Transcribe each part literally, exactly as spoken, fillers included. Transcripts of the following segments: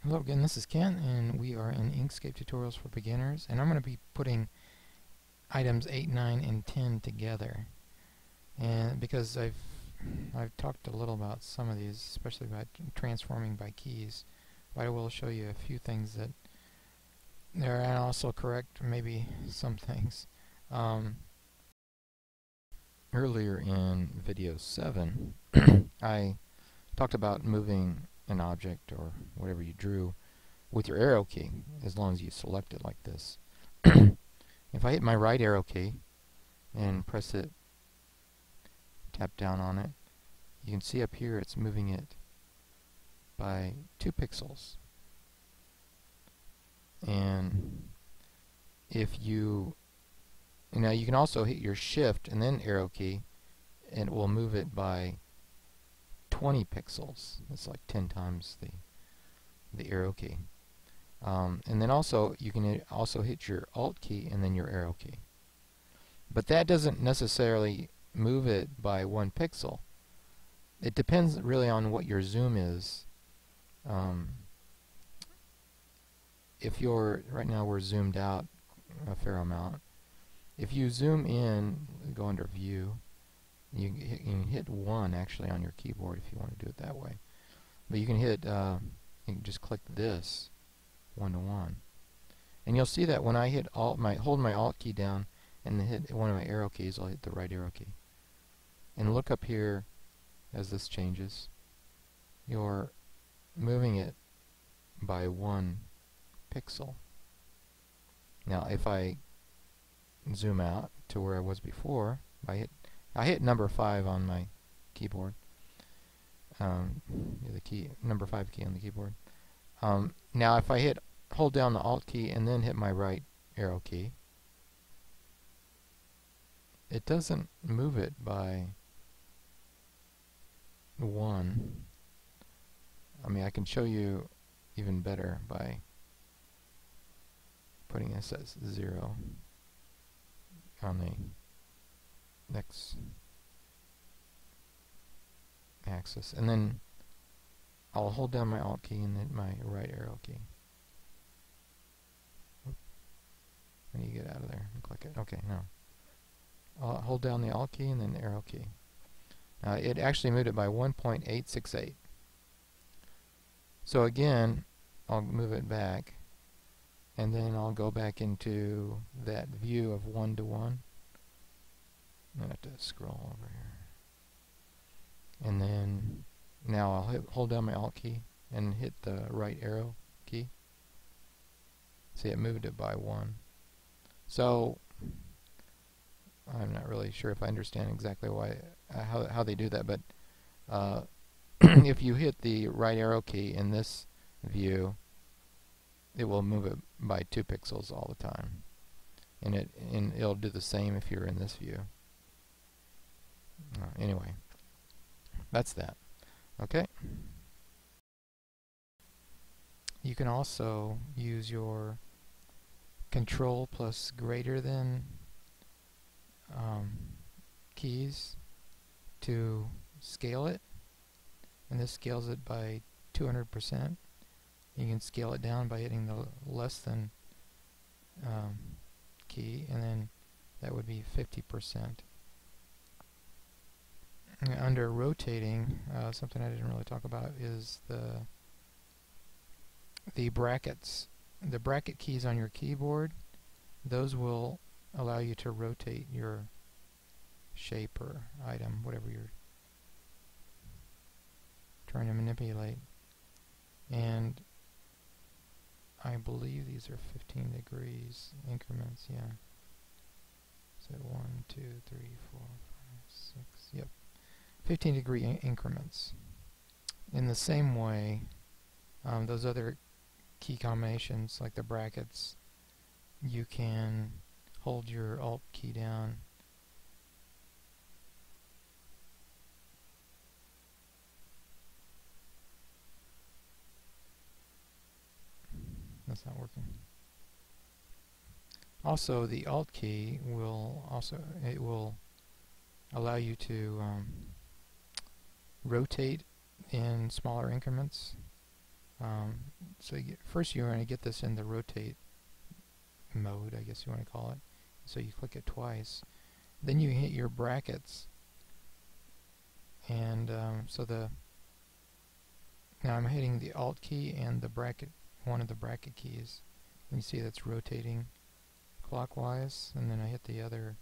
Hello again, this is Ken, and we are in Inkscape Tutorials for Beginners, and I'm going to be putting items eight, nine, and ten together. And because I've I've talked a little about some of these, especially about transforming by keys, but I will show you a few things that there, and also correct maybe some things. Um, earlier in video seven, I talked about moving an object or whatever you drew with your arrow key, as long as you select it like this. If I hit my right arrow key and press it, tap down on it, you can see up here it's moving it by two pixels. And if you, now you can also hit your shift and then arrow key, and it will move it by twenty pixels. That's like ten times the the arrow key. Um, and then also you can also hit your Alt key and then your arrow key. But that doesn't necessarily move it by one pixel. It depends really on what your zoom is. Um, if you're, right now we're zoomed out a fair amount. If you zoom in, go under View, you, you can hit one actually on your keyboard if you want to do it that way. But you can hit, uh, you can just click this one to one, and you'll see that when I hit alt, my hold my Alt key down and then hit one of my arrow keys, I'll hit the right arrow key. And look up here as this changes. You're moving it by one pixel. Now, if I zoom out to where I was before, I hit I hit number five on my keyboard. Um, the key number five key on the keyboard. Um, now if I hit, hold down the Alt key and then hit my right arrow key, it doesn't move it by one. I mean, I can show you even better by putting this as zero on the X axis, and then I'll hold down my Alt key and then my right arrow key. When you get out of there and click it. Okay, no. I'll hold down the Alt key and then the arrow key. Uh, it actually moved it by one point eight six eight. So again, I'll move it back, and then I'll go back into that view of one to one. I have to scroll over here. And then now I'll hit, hold down my Alt key and hit the right arrow key. See, it moved it by one. So I'm not really sure if I understand exactly why uh, how how they do that, but uh, if you hit the right arrow key in this view, it will move it by two pixels all the time, and it and it'll do the same if you're in this view. Uh, anyway, that's that. Okay. You can also use your Control plus greater than um, keys to scale it, and this scales it by two hundred percent. You can scale it down by hitting the less than um, key, and then that would be fifty percent. Under rotating, uh, something I didn't really talk about is the the brackets. The bracket keys on your keyboard, those will allow you to rotate your shape or item, whatever you're trying to manipulate. And I believe these are fifteen degrees increments, yeah. So one, two, three, four, five, six, yep. fifteen degree in increments. In the same way, um, those other key combinations, like the brackets, you can hold your Alt key down that's not working. Also, the Alt key will also it will allow you to um, rotate in smaller increments. Um, so you get, first you're going to get this in the rotate mode, I guess you want to call it. So you click it twice. Then you hit your brackets. And um, so the now I'm hitting the Alt key and the bracket, one of the bracket keys. And you see that's rotating clockwise, and then I hit the other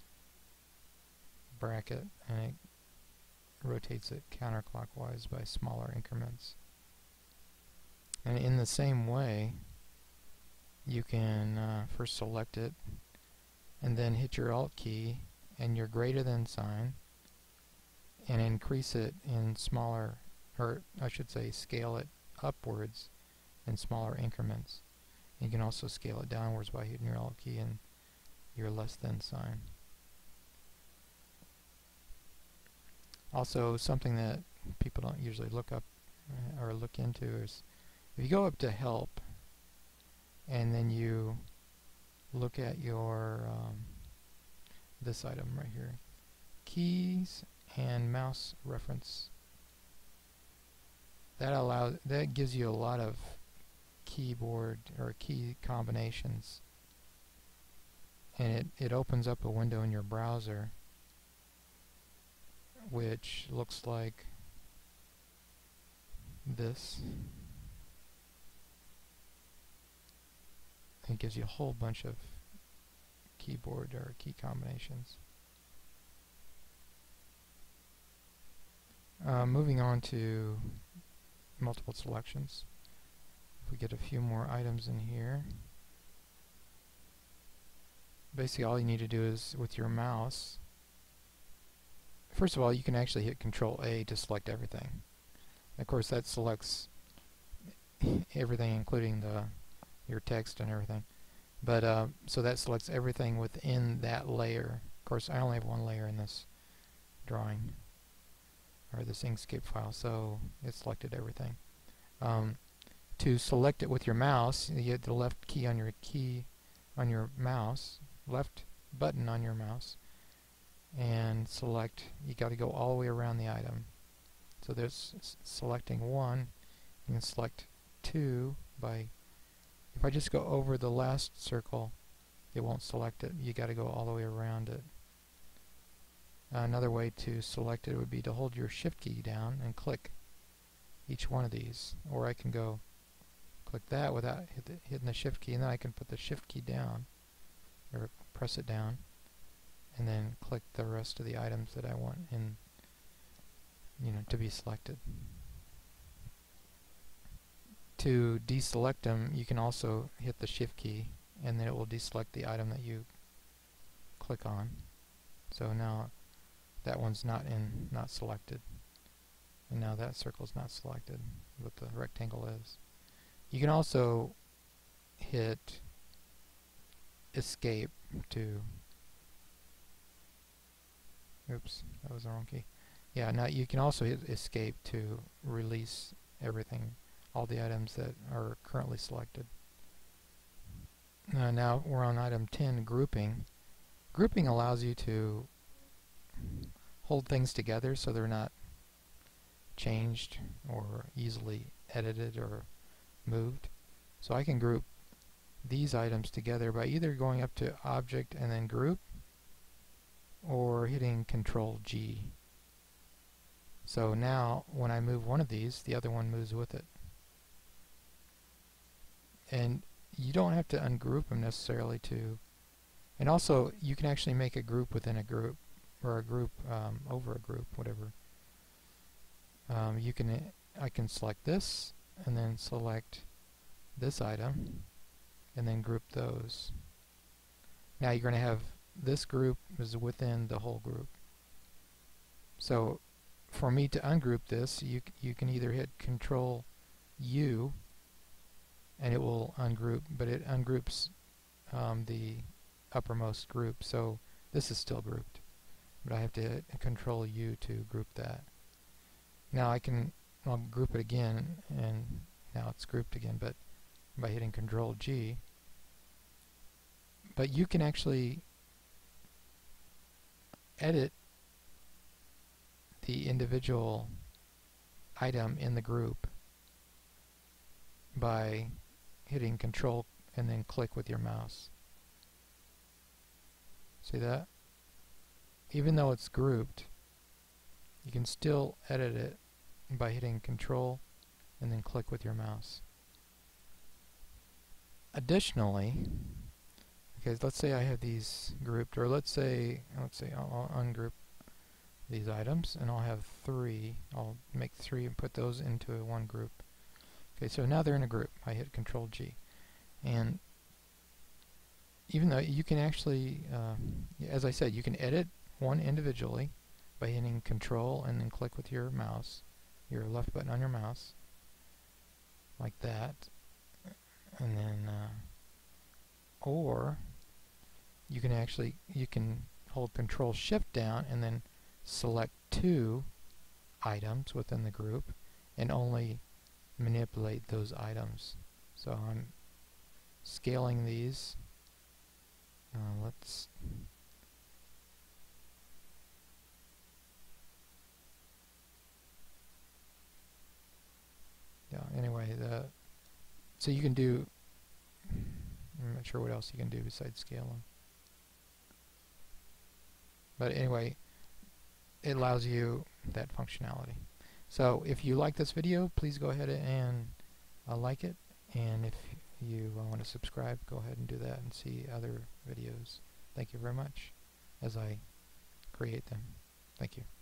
bracket and it rotates it counterclockwise by smaller increments. And in the same way, you can uh, first select it and then hit your Alt key and your greater than sign and increase it in smaller, or I should say scale it upwards in smaller increments. You can also scale it downwards by hitting your Alt key and your less than sign. Also, something that people don't usually look up uh, or look into is if you go up to Help and then you look at your um, this item right here, keys and mouse reference. That allows that gives you a lot of keyboard or key combinations, and it, it opens up a window in your browser which looks like this. It gives you a whole bunch of keyboard or key combinations. Uh, moving on to multiple selections. If we get a few more items in here, basically all you need to do is with your mouse, first of all you can actually hit Control A to select everything. Of course that selects everything including the your text and everything, but uh, so that selects everything within that layer. Of course I only have one layer in this drawing or this Inkscape file, so it selected everything. Um, to select it with your mouse, you hit the left key on your key on your mouse, left button on your mouse, and select. You got to go all the way around the item. So there's s selecting one. You can select two by. If I just go over the last circle, it won't select it. You got to go all the way around it. Uh, another way to select it would be to hold your Shift key down and click each one of these, or I can go click that without hit the, hitting the Shift key, and then I can put the Shift key down or press it down and then click the rest of the items that I want in, you know, to be selected. To deselect them, you can also hit the Shift key and then it will deselect the item that you click on. So now that one's not in, not selected, and now that circle's not selected, but the rectangle is. You can also hit Escape to, oops, that was the wrong key. Yeah, now you can also hit Escape to release everything, all the items that are currently selected. Uh, now we're on item ten, grouping. Grouping allows you to hold things together so they're not changed or easily edited or moved. So I can group these items together by either going up to Object and then Group, or hitting Control G. So now when I move one of these, the other one moves with it. And you don't have to ungroup them necessarily to, and also you can actually make a group within a group, or a group um, over a group, whatever. Um, you can, I can select this and then select this item and then group those. Now you're going to have this group is within the whole group. So for me to ungroup this, you you can either hit Control U and it will ungroup, but it ungroups um, the uppermost group. So this is still grouped, but I have to hit Control U to group that. Now I can I'll group it again, and now it's grouped again, but by hitting Control G. But you can actually edit the individual item in the group. by hitting Control and then click with your mouse. See that? Even though it's grouped, you can still edit it by hitting Control and then click with your mouse. Additionally, okay, let's say I have these grouped, or let's say, let's say I'll, I'll ungroup these items, and I'll have three. I'll make three and put those into one group. Okay, so now they're in a group. I hit Control G, and even though you can actually, uh, as I said, you can edit one individually by hitting Control and then click with your mouse, your left button on your mouse, like that, and then, uh, or you can actually you can hold Control Shift down and then select two items within the group and only manipulate those items. So I'm scaling these. Uh, let's yeah. Anyway, the so you can do. I'm not sure what else you can do besides scale them. But anyway, it allows you that functionality. So if you like this video, please go ahead and uh, like it, and if you uh, want to subscribe, go ahead and do that and see other videos. Thank you very much as I create them. Thank you.